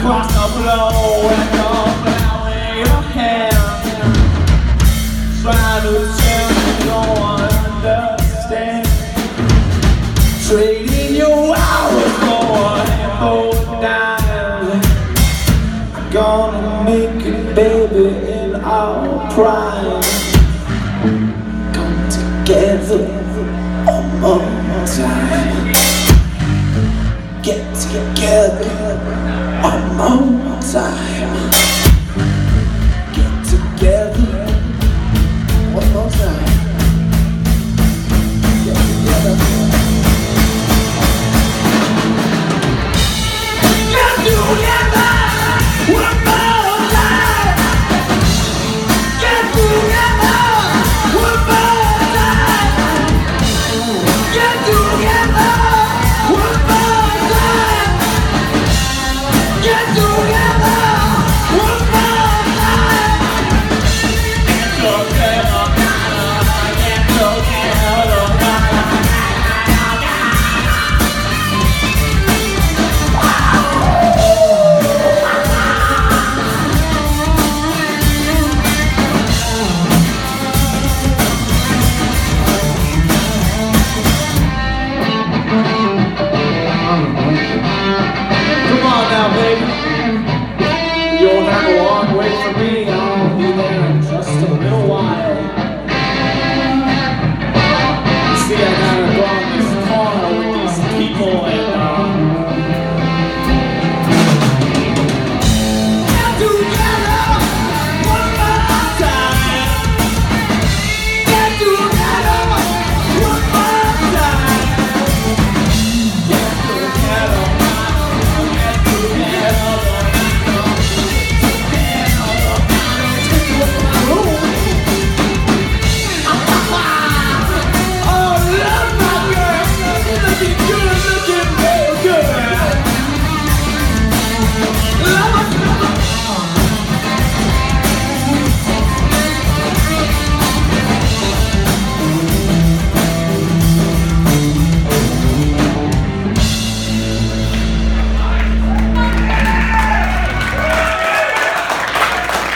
across the floor and blowing your hair. Try to tell me no one understands. Trading your hours for a handful of dimes. Gonna make it, baby, in our prime. Come together one more time. Get together one more time. Get together